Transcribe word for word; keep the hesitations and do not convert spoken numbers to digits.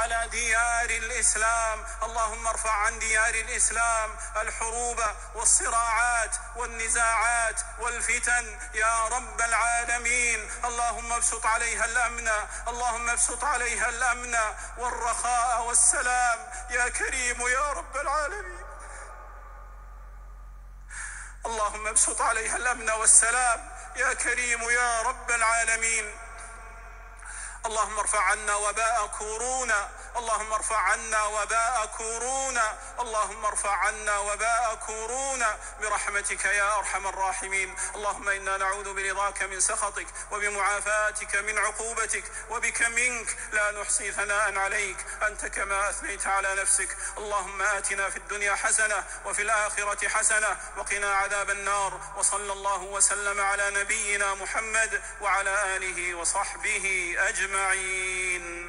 على ديار الإسلام، اللهم ارفع عن ديار الإسلام الحروب والصراعات والنزاعات والفتن يا رب العالمين. اللهم ابسط عليها الأمن، اللهم ابسط عليها الأمن والرخاء والسلام يا كريم يا رب العالمين. اللهم ابسط عليها الأمن والسلام يا كريم يا رب العالمين. اللهم ارفع عنا وباء كورونا، اللهم ارفع عنا وباء كورونا، اللهم ارفع عنا وباء كورونا برحمتك يا أرحم الراحمين. اللهم إنا نعوذ برضاك من سخطك وبمعافاتك من عقوبتك، وبك منك لا نحصي ثناء عليك أنت كما أثنيت على نفسك. اللهم آتنا في الدنيا حسنة وفي الآخرة حسنة وقنا عذاب النار. وصلى الله وسلم على نبينا محمد وعلى آله وصحبه أجمعين.